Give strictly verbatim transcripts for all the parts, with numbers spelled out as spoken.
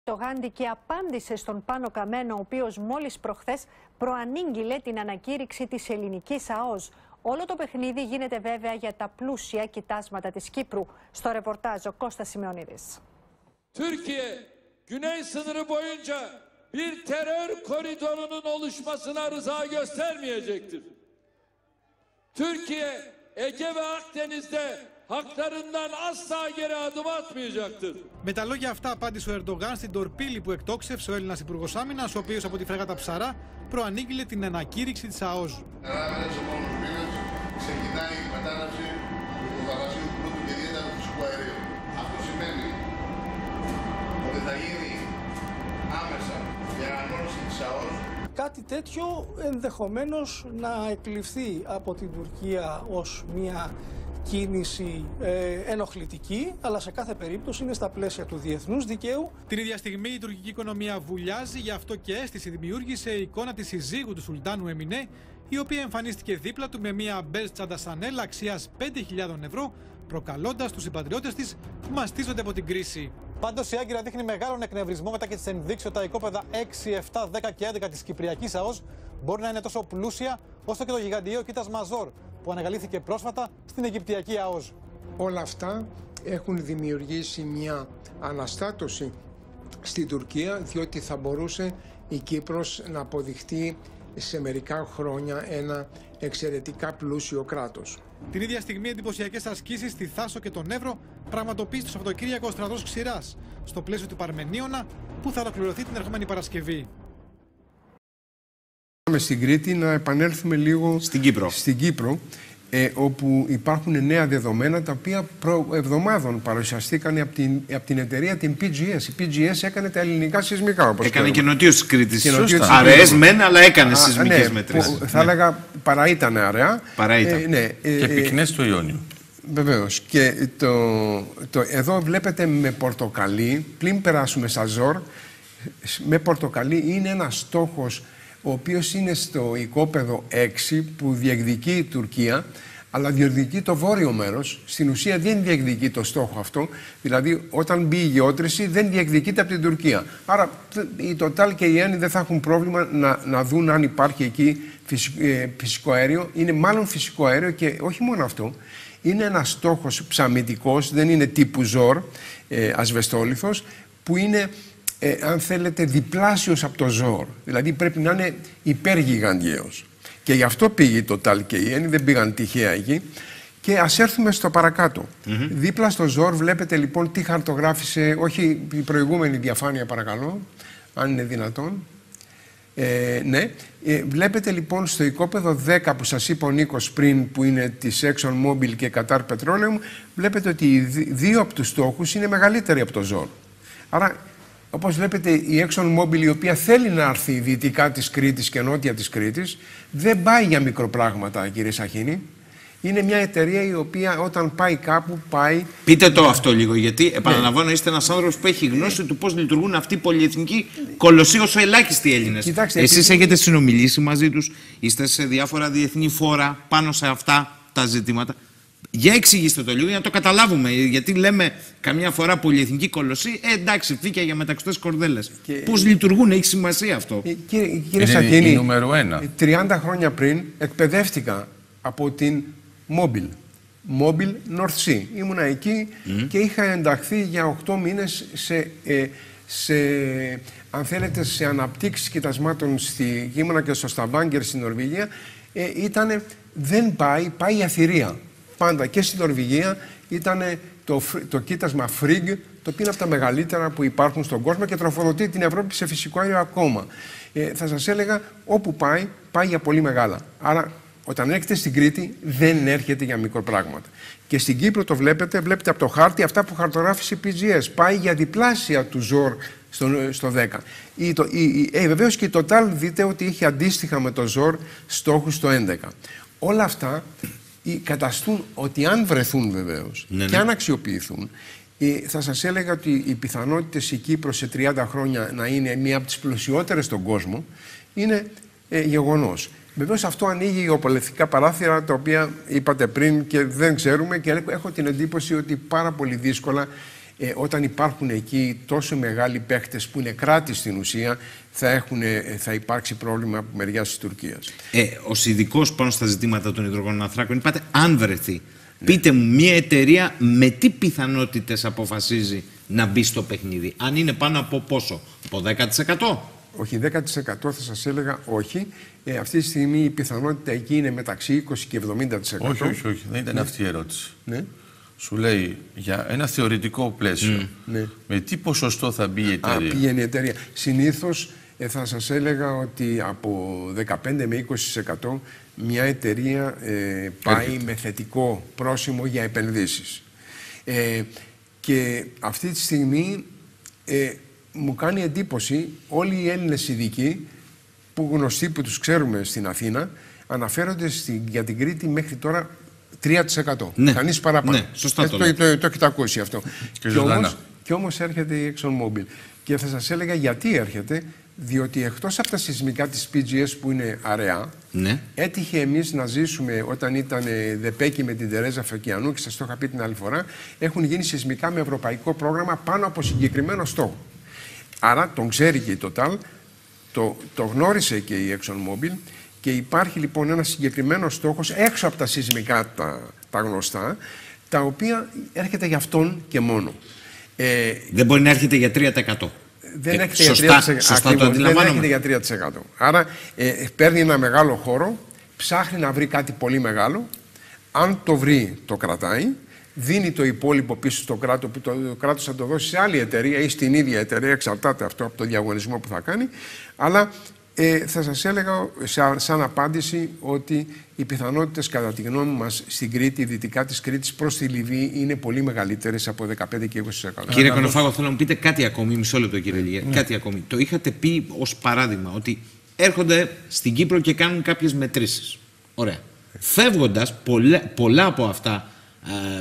Το Γάντικη απάντησε στον Πάνο Καμένο, ο οποίος μόλις προχθές προανήγγειλε την ανακήρυξη της ελληνικής ΑΟΣ. Όλο το παιχνίδι γίνεται βέβαια για τα πλούσια κοιτάσματα της Κύπρου. Στο ρεπορτάζ ο Κώστας Σημεωνίδης. Türkiye, güney sınırı boyunca bir terör koridorunun oluşmasına rıza göstermeyecektir. Türkiye, Ege ve Akdeniz'de haklarından asla geri adım atmayacaktır. Με τα λόγια αυτά απάντησε ο Ερντογάν στην τορπίλη που εκτόξευσε ο Έλληνας Υπουργός Άμυνας, ο οποίος από τη φρέγατα Ψαρά προανήγγειλε την ανακήρυξη της ΑΟΣ. Ανάμεσα στους επόμενους μήνες ξεκινάει η μετάναυση του θαλασσίου πλούτου και ιδιαίτερα του φυσικού αερίου. Αυτό σημαίνει ότι θα γίνει άμεσα η αναγνώριση της ΑΟΣ. Κάτι τέτοιο ενδεχομένως να εκλειφθεί από την Τουρκία ως μια κίνηση ε, ενοχλητική, αλλά σε κάθε περίπτωση είναι στα πλαίσια του διεθνούς δικαίου. Την ίδια στιγμή η τουρκική οικονομία βουλιάζει, γι' αυτό και αίσθηση δημιούργησε η εικόνα της συζύγου του Σουλτάνου Εμινέ, η οποία εμφανίστηκε δίπλα του με μια μπέλ τσαντασανέλα αξίας πέντε χιλιάδες ευρώ, προκαλώντας τους συμπατριώτες της που μαστίζονται από την κρίση. Πάντως η Άγκυρα δείχνει μεγάλον εκνευρισμό μετά και τις ενδείξεις ότι τα οικόπεδα έξι, επτά, δέκα και έντεκα της Κυπριακής ΑΟΣ μπορεί να είναι τόσο πλούσια όσο και το γιγαντιαίο κοίτασμα Ζόρ που αναγαλήθηκε πρόσφατα στην Αιγυπτιακή ΑΟΣ. Όλα αυτά έχουν δημιουργήσει μια αναστάτωση στην Τουρκία, διότι θα μπορούσε η Κύπρος να αποδειχτεί σε μερικά χρόνια ένα εξαιρετικά πλούσιο κράτος. Την ίδια στιγμή, εντυπωσιακές ασκήσεις στη Θάσο και τον Εύρο πραγματοποίησε το Σαββατοκύριακο ο στρατός Ξηράς, στο πλαίσιο του Παρμενίωνα, που θα ολοκληρωθεί την ερχόμενη Παρασκευή. Στην Κρήτη να επανέλθουμε λίγο στην Κύπρο, στην Κύπρο ε, όπου υπάρχουν νέα δεδομένα τα οποία προ εβδομάδων παρουσιαστήκαν από την, από την εταιρεία την πι τζι ες. Η πι τζι ες έκανε τα ελληνικά σεισμικά. Όπως έκανε και νοτίως της Κρήτης. Αραιές μεν, αλλά έκανε σεισμικές ναι, μετρήσεις. Θα ναι. έλεγα παρά ήταν αραιά. Παρά ήταν. Ε, ναι, ε, και πυκνές του Ιόνιου. Βεβαίως. Και το, το, εδώ βλέπετε με πορτοκαλί, πριν περάσουμε στα Ζόρ, με πορτοκαλί είναι ένας στόχος ο οποίος είναι στο οικόπεδο έξι που διεκδικεί η Τουρκία, αλλά διεκδικεί το βόρειο μέρος. Στην ουσία δεν διεκδικεί το στόχο αυτό, δηλαδή όταν μπει η γεώτρηση δεν διεκδικείται από την Τουρκία. Άρα η Total και η Eni δεν θα έχουν πρόβλημα να, να δουν αν υπάρχει εκεί φυσικό, ε, φυσικό αέριο. Είναι μάλλον φυσικό αέριο και όχι μόνο αυτό. Είναι ένας στόχος ψαμιτικός, δεν είναι τύπου Ζόρ, ε, ασβεστόλιθος, που είναι Ε, αν θέλετε, διπλάσιος από το Ζόρ. Δηλαδή πρέπει να είναι υπεργιγαντιαίος. Και γι' αυτό πήγε το Total και η Eni, δεν πήγαν τυχαία εκεί. Και ας έρθουμε στο παρακάτω. Mm-hmm. Δίπλα στο Ζόρ βλέπετε λοιπόν τι χαρτογράφησε, όχι η προηγούμενη διαφάνεια παρακαλώ, αν είναι δυνατόν. Ε, ναι. Ε, βλέπετε λοιπόν στο οικόπεδο δέκα που σας είπε ο Νίκος πριν, που είναι της ExxonMobil και Qatar Petroleum, βλέπετε ότι οι δύο από τους στόχους είναι μεγαλύτεροι από το Ζόρ. Άρα, όπως βλέπετε, η ExxonMobil, η οποία θέλει να έρθει δυτικά της Κρήτης και νότια της Κρήτης, δεν πάει για μικροπράγματα, κύριε Σαχίνη. Είναι μια εταιρεία η οποία όταν πάει κάπου πάει... Πείτε το αυτό λίγο, γιατί επαναλαμβάνω, είστε ένας άνθρωπος που έχει γνώση του πώς λειτουργούν αυτοί οι πολυεθνικοί κολοσσοί όσο ελάχιστοι Έλληνες. Κοιτάξτε, Εσείς επειδή... έχετε συνομιλήσει μαζί τους, είστε σε διάφορα διεθνή φόρα πάνω σε αυτά τα ζητήματα. Για εξηγήστε το λίγο για να το καταλάβουμε. Γιατί λέμε καμιά φορά πολυεθνική κολοσσή, ε, εντάξει, φύκια για μεταξωτές κορδέλες. Και... Πώς λειτουργούν, έχει σημασία αυτό. Ε, κύριε κύριε Σαχίνη, νούμερο ένα. τριάντα χρόνια πριν εκπαιδεύτηκα από την Mobil. Mobil North Sea. Ήμουνα εκεί mm. και είχα ενταχθεί για οκτώ μήνες σε, ε, σε, αν θέλετε, σε αναπτύξεις κοιτασμάτων στη Ήμουνα και στο Stavanger στην Νορβηγία. Ε, ήτανε, δεν πάει, πάει η αφηρία. Πάντα και στην Νορβηγία ήταν το, το κοίτασμα Frigg, το οποίο είναι από τα μεγαλύτερα που υπάρχουν στον κόσμο και τροφοδοτεί την Ευρώπη σε φυσικό αέριο ακόμα. Ε, θα σας έλεγα, όπου πάει, πάει για πολύ μεγάλα. Άρα, όταν έρχεται στην Κρήτη, δεν έρχεται για μικροπράγματα. Και στην Κύπρο το βλέπετε, βλέπετε από το χάρτη αυτά που χαρτογράφησε η πι τζι ες. Πάει για διπλάσια του Ζόρ στο, στο δέκα. Η, το, η, η, ε, βεβαίως και η Total δείτε ότι είχε αντίστοιχα με το Ζόρ στόχους στο έντεκα. Όλα αυτά καταστούν ότι αν βρεθούν βεβαίως ναι, ναι. και αν αξιοποιηθούν, θα σας έλεγα ότι οι πιθανότητες η Κύπρος σε τριάντα χρόνια να είναι μία από τις πλουσιότερες στον κόσμο είναι ε, γεγονός. Βεβαίως αυτό ανοίγει γεωπολιτικά παράθυρα τα οποία είπατε πριν και δεν ξέρουμε, και έχω την εντύπωση ότι πάρα πολύ δύσκολα ε, όταν υπάρχουν εκεί τόσο μεγάλοι παίχτες που είναι κράτη στην ουσία, θα, έχουν, ε, θα υπάρξει πρόβλημα από μεριάς της Τουρκίας. Ε, ως ειδικός πάνω στα ζητήματα των υδρογοναθράκων, είπατε αν βρεθεί. Ναι. Πείτε μου, μια εταιρεία με τι πιθανότητες αποφασίζει να μπει στο παιχνίδι? Αν είναι πάνω από πόσο? Από δέκα τοις εκατό? Όχι, δέκα τοις εκατό θα σας έλεγα όχι. Ε, αυτή τη στιγμή η πιθανότητα εκεί είναι μεταξύ είκοσι και εβδομήντα τοις εκατό. Όχι, όχι, όχι. Δεν ήταν ναι. αυτή η ερώτηση. Ναι. Σου λέει για ένα θεωρητικό πλαίσιο. Mm. Ναι. Με τι ποσοστό θα μπει η εταιρεία? Α, πήγαινε η εταιρεία. Συνήθως ε, θα σας έλεγα ότι από δεκαπέντε με είκοσι τοις εκατό μια εταιρεία ε, πάει Έρχεται. με θετικό πρόσημο για επενδύσεις. Ε, και αυτή τη στιγμή ε, μου κάνει εντύπωση όλοι οι Έλληνες ειδικοί που γνωστοί που τους ξέρουμε στην Αθήνα αναφέρονται στην, για την Κρήτη μέχρι τώρα τρία τοις εκατό. Ναι. Κανείς παραπάνω. Ναι, σωστά ε, το, το, το, το, το έχετε ακούσει αυτό. Και, και, όμως, και όμως έρχεται η ExxonMobil. Και θα σας έλεγα γιατί έρχεται, διότι εκτός από τα σεισμικά της πι τζι ες που είναι αραιά, ναι. έτυχε εμείς να ζήσουμε όταν ήταν Δεπέκη με την Τερέζα Φεκιανού, και σας το είχα πει την άλλη φορά, έχουν γίνει σεισμικά με ευρωπαϊκό πρόγραμμα πάνω από συγκεκριμένο στόχο. Άρα τον ξέρει και η Total, το, το γνώρισε και η ExxonMobil, και υπάρχει λοιπόν ένα συγκεκριμένο στόχος έξω από τα σεισμικά τα, τα γνωστά, τα οποία έρχεται για αυτόν και μόνο. Ε, δεν μπορεί να έρχεται για τρία τοις εκατό. Δεν ε, έρχεται σωστά, για τρία τοις εκατό. Σωστά Ακριβώς, το αντιλαμβάνομαι. Δεν έρχεται για τρία τοις εκατό. Άρα ε, παίρνει ένα μεγάλο χώρο, ψάχνει να βρει κάτι πολύ μεγάλο, αν το βρει το κρατάει, δίνει το υπόλοιπο πίσω στο κράτος, που το κράτος θα το δώσει σε άλλη εταιρεία ή στην ίδια εταιρεία, εξαρτάται αυτό από το διαγωνισμό που θα κάνει, αλλά ε, θα σας έλεγα σαν, σαν απάντηση ότι οι πιθανότητες κατά τη γνώμη μας στην Κρήτη, δυτικά της Κρήτης προς τη Λιβύη είναι πολύ μεγαλύτερες από δεκαπέντε και είκοσι τοις εκατό. Κύριε Κονοφάγο, θέλω να μου πείτε κάτι ακόμη, μισό λεπτό κύριε Λιγέ, ναι. κάτι ακόμη. Το είχατε πει ως παράδειγμα ότι έρχονται στην Κύπρο και κάνουν κάποιες μετρήσεις. Ωραία. Φεύγοντας, πολλά, πολλά από αυτά, ε,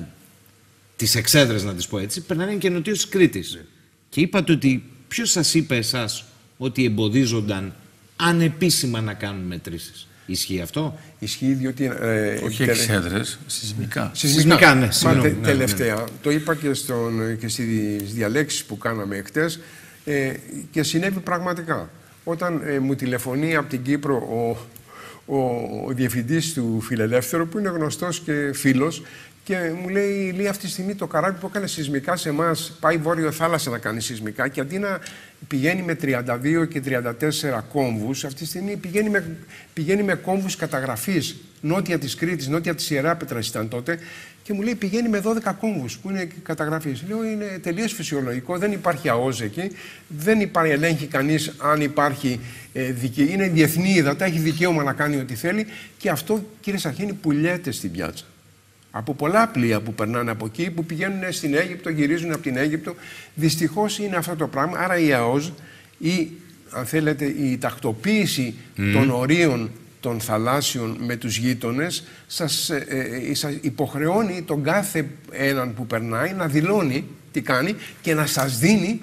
τις εξέδρες να τις πω έτσι, περνάνε και νοτίως της Κρήτης. Ναι. Και είπατε ότι ποιος σας είπε εσάς ότι εμποδίζονταν ανεπίσημα να κάνουν μετρήσεις? Ισχύει αυτό? Ισχύει διότι... Ε, Όχι τελε... εξέδρες, σεισμικά. Σεισμικά, ναι. Μα, τε, ναι, τελευταία, ναι. το είπα και, στον, και στις διαλέξεις που κάναμε χτες ε, και συνέβη πραγματικά. Όταν ε, μου τηλεφωνεί από την Κύπρο ο, ο, ο διευθυντής του Φιλελεύθερου, που είναι γνωστός και φίλος, και μου λέει, λέει αυτή τη στιγμή το καράβι που έκανε σεισμικά σε εμάς πάει βόρειο θάλασσα να κάνει σεισμικά, και αντί να πηγαίνει με τριάντα δύο και τριάντα τέσσερα κόμβους, αυτή τη στιγμή πηγαίνει με, πηγαίνει με κόμβους καταγραφής νότια της Κρήτης, νότια της Ιεράπετρας ήταν τότε, και μου λέει πηγαίνει με δώδεκα κόμβους που είναι καταγραφής. Λέω είναι τελείως φυσιολογικό, δεν υπάρχει ΑΟΖ εκεί, δεν υπάρχει, ελέγχει κανείς αν υπάρχει ε, δικαι... είναι διεθνή ύδατα, έχει δικαίωμα να κάνει ό,τι θέλει, και αυτό, κύριε Σαχίνη, πουλιέται στην πιάτσα. Από πολλά πλοία που περνάνε από εκεί, που πηγαίνουν στην Αίγυπτο, γυρίζουν από την Αίγυπτο. Δυστυχώς είναι αυτό το πράγμα. Άρα η ΑΟΖ ή, αν θέλετε, η τακτοποίηση mm. των ορίων των θαλάσσιων με τους γείτονες σας, ε, ε, σας υποχρεώνει τον κάθε έναν που περνάει να δηλώνει τι κάνει και να σας δίνει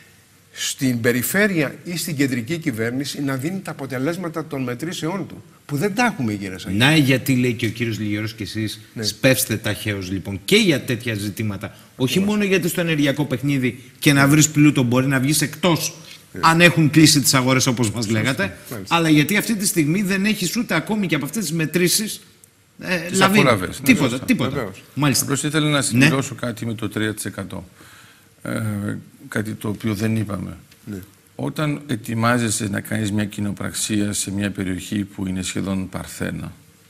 στην περιφέρεια ή στην κεντρική κυβέρνηση να δίνει τα αποτελέσματα των μετρήσεών του. Που δεν τα έχουμε, κύριε Σαχίνη. Να, γιατί λέει και ο κύριος Λιγερός και εσείς, ναι. σπεύστε ταχαίως λοιπόν και για τέτοια ζητήματα. Όχι ναι. μόνο γιατί στο ενεργειακό παιχνίδι και να βρεις πλούτο μπορεί να βγεις εκτός, ναι. αν έχουν κλείσει τις αγορές όπως μας λέγατε, Μάλιστα. αλλά γιατί αυτή τη στιγμή δεν έχεις ούτε ακόμη και από αυτές τις μετρήσεις ε, λαβή. Τίποτα. Ναι, τίποτα. Μάλιστα. Απλώς ήθελα να συμπληρώσω ναι. κάτι με το τρία τοις εκατό. Ε, κάτι το οποίο δεν είπαμε. Ναι. Όταν ετοιμάζεσαι να κάνεις μια κοινοπραξία σε μια περιοχή που είναι σχεδόν παρθένα,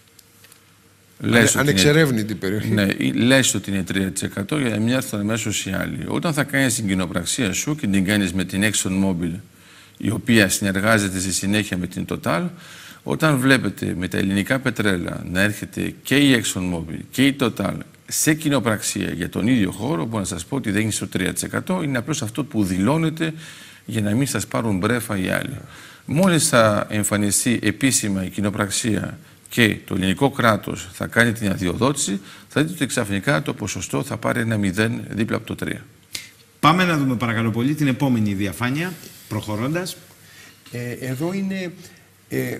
ανεξερεύνητη περιοχή. Ναι, λες ότι είναι τρία τοις εκατό για να μην έρθουν αμέσως οι άλλοι. Όταν θα κάνεις την κοινοπραξία σου και την κάνεις με την ExxonMobil, η οποία συνεργάζεται στη συνέχεια με την Total, όταν βλέπετε με τα ελληνικά πετρέλα να έρχεται και η ExxonMobil και η Total σε κοινοπραξία για τον ίδιο χώρο, μπορώ να σας πω ότι δεν είναι στο τρία τοις εκατό, είναι απλώς αυτό που δηλώνεται για να μην σας πάρουν μπρέφα οι άλλοι. Μόλις θα εμφανιστεί επίσημα η κοινοπραξία και το ελληνικό κράτος θα κάνει την αδειοδότηση, θα δείτε ότι ξαφνικά το ποσοστό θα πάρει ένα μηδέν δίπλα από το τρία. Πάμε να δούμε παρακαλώ πολύ την επόμενη διαφάνεια, προχωρώντας. Ε, εδώ είναι... Ε,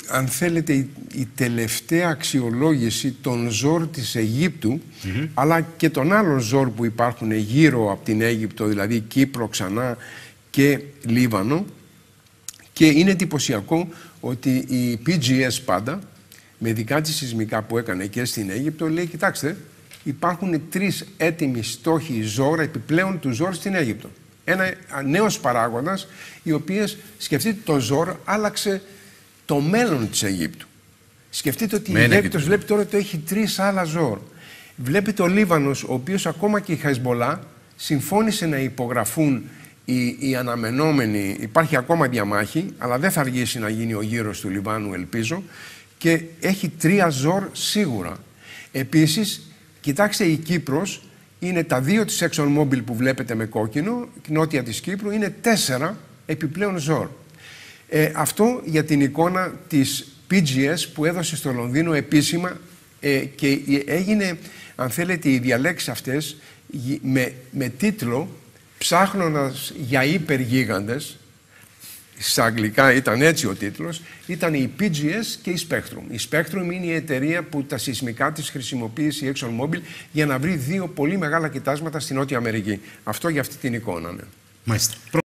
αν θέλετε, η, η τελευταία αξιολόγηση των ζόρ της Αιγύπτου, mm-hmm. αλλά και των άλλων ζόρ που υπάρχουν γύρω από την Αίγυπτο, δηλαδή Κύπρο ξανά και Λίβανο. Και είναι εντυπωσιακό ότι η πι τζι ες πάντα, με δικά της σεισμικά που έκανε και στην Αίγυπτο, λέει, κοιτάξτε, υπάρχουν τρεις έτοιμοι στόχοι ζόρ επιπλέον του ζόρ στην Αίγυπτο. Ένα νέος παράγοντας, οι οποίες, σκεφτείτε, το ζόρ άλλαξε το μέλλον της Αιγύπτου. Σκεφτείτε ότι Μένε η Αίγυπτος βλέπει τώρα ότι έχει τρεις άλλα ζόρ. Βλέπετε ο Λίβανος, ο οποίος ακόμα και η Χεσμολά συμφώνησε να υπογραφούν οι, οι αναμενόμενοι. Υπάρχει ακόμα διαμάχη, αλλά δεν θα αργήσει να γίνει ο γύρος του Λιβάνου, ελπίζω. Και έχει τρία ζόρ σίγουρα. Επίσης, κοιτάξτε, η Κύπρος είναι τα δύο της ExxonMobil που βλέπετε με κόκκινο, νότια της Κύπρου, είναι τέσσερα επιπλέον ζόρ. Ε, αυτό για την εικόνα της πι τζι ες που έδωσε στο Λονδίνο επίσημα ε, και έγινε, αν θέλετε, οι διαλέξεις αυτές με, με τίτλο «Ψάχνοντας για υπεργίγαντες». Στα αγγλικά ήταν έτσι ο τίτλος, ήταν η πι τζι ες και η Spectrum. Η Spectrum είναι η εταιρεία που τα σεισμικά της χρησιμοποίησε η ExxonMobil για να βρει δύο πολύ μεγάλα κοιτάσματα στη Νότια Αμερική. Αυτό για αυτή την εικόνα, ναι. Μάλιστα.